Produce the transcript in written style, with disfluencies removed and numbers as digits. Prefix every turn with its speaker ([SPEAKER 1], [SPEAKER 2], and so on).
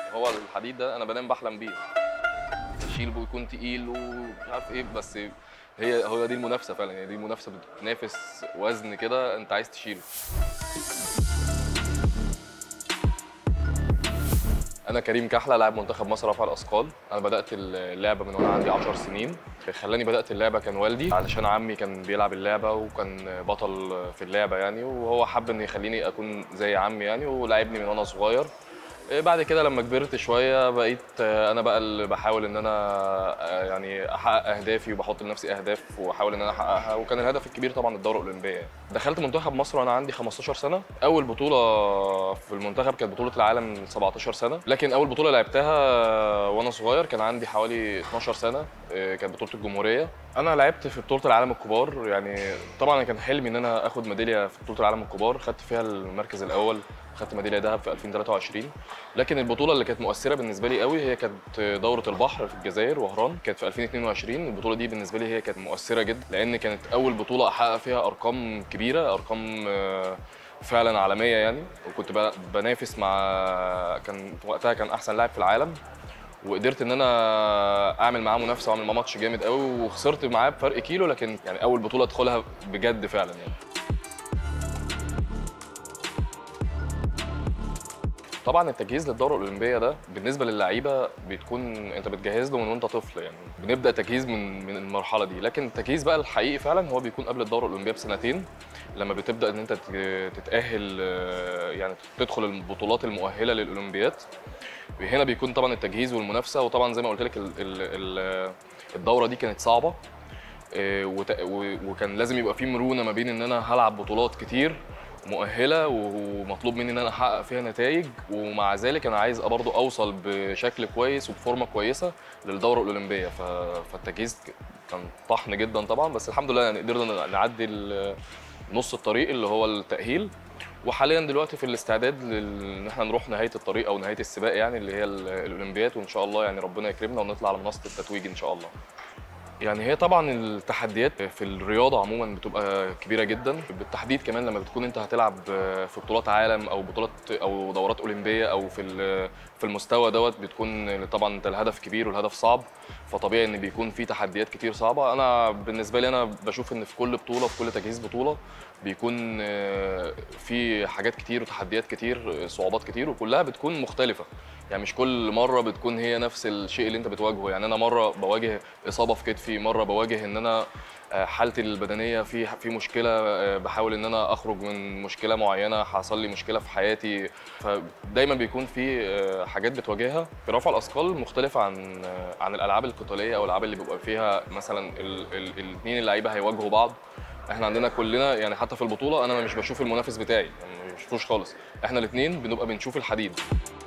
[SPEAKER 1] هو الحديد ده انا بنام بحلم بيه، اشيل ويكون تقيل ومش عارف ايه، بس هو دي المنافسه فعلا، يعني دي المنافسه، بتنافس وزن كده انت عايز تشيله. انا كريم كحله، لاعب منتخب مصر رفع الاثقال. انا بدات اللعبه من وانا عندي 10 سنين. خلاني بدات اللعبه كان والدي، علشان عمي كان بيلعب اللعبه وكان بطل في اللعبه يعني، وهو حب ان يخليني اكون زي عمي يعني، ولعبني من وانا صغير. بعد كده لما كبرت شويه بقيت انا بقى اللي بحاول ان انا يعني احقق اهدافي، وبحط لنفسي اهداف واحاول ان انا احققها. وكان الهدف الكبير طبعا الدوره الاولمبيه يعني. دخلت منتخب مصر وانا عندي 15 سنه. اول بطوله في المنتخب كانت بطوله العالم 17 سنه، لكن اول بطوله لعبتها وانا صغير كان عندي حوالي 12 سنه. كانت بطوله الجمهوريه. انا لعبت في بطوله العالم الكبار يعني. طبعا أنا كان حلمي ان انا اخد ميداليه في بطوله العالم الكبار، خدت فيها المركز الاول، خدت ميداليه ذهب في 2023. لكن البطوله اللي كانت مؤثره بالنسبه لي قوي هي كانت دوره البحر في الجزائر وهران، كانت في 2022. البطوله دي بالنسبه لي هي كانت مؤثره جدا، لان كانت اول بطوله احقق فيها ارقام كبيره، ارقام فعلا عالميه يعني. وكنت بنافس مع، كان وقتها كان احسن لاعب في العالم، وقدرت ان انا اعمل معاه منافسه واعمل معاه ماتش جامد قوي، وخسرت معاه بفرق كيلو، لكن يعني اول بطوله ادخلها بجد فعلا يعني. طبعا التجهيز للدوره الاولمبيه ده بالنسبه للعيبه بتكون انت بتجهز له من وانت طفل يعني، بنبدا تجهيز من المرحله دي. لكن التجهيز بقى الحقيقي فعلا هو بيكون قبل الدوره الاولمبيه بسنتين، لما بتبدا ان انت تتاهل يعني تدخل البطولات المؤهله للاولمبيات. هنا بيكون طبعا التجهيز والمنافسه. وطبعا زي ما قلت لك الدوره دي كانت صعبه، وكان لازم يبقى في مرونه ما بين ان انا هلعب بطولات كتير مؤهله ومطلوب مني ان انا احقق فيها نتائج، ومع ذلك انا عايز برضه اوصل بشكل كويس وبفورمه كويسه للدوره الاولمبيه. فالتجهيز كان طحن جدا طبعا، بس الحمد لله يعني قدرنا نعدي نص الطريق اللي هو التاهيل. وحاليا دلوقتي في الاستعداد ان احنا نروح نهايه الطريق او نهايه السباق يعني، اللي هي الاولمبياد، وان شاء الله يعني ربنا يكرمنا ونطلع على منصه التتويج ان شاء الله. يعني هي طبعا التحديات في الرياضه عموما بتبقى كبيره جدا، بالتحديد كمان لما بتكون انت هتلعب في بطولات عالم او بطولات او دورات اولمبيه او في المستوى دوت، بتكون طبعا انت الهدف كبير والهدف صعب، فطبيعي ان بيكون في تحديات كتير صعبه. انا بالنسبه لي انا بشوف ان في كل بطوله، في كل تجهيز بطوله بيكون في حاجات كتير وتحديات كتير، صعوبات كتير، وكلها بتكون مختلفه. يعني مش كل مره بتكون هي نفس الشيء اللي انت بتواجهه. يعني انا مره بواجه اصابه في كتفي، مره بواجه ان انا حالتي البدنيه في مشكله، بحاول ان انا اخرج من مشكله معينه، حصل لي مشكله في حياتي. فدايما بيكون في حاجات بتواجهها في رفع الاثقال مختلفه عن الالعاب القتاليه او الالعاب اللي بيبقى فيها مثلا الاثنين اللعيبه هيواجهوا بعض. احنا عندنا كلنا يعني، حتى في البطوله انا مش بشوف المنافس بتاعي يعني، ما بشوفوش خالص. احنا الاثنين بنبقى بنشوف الحديد.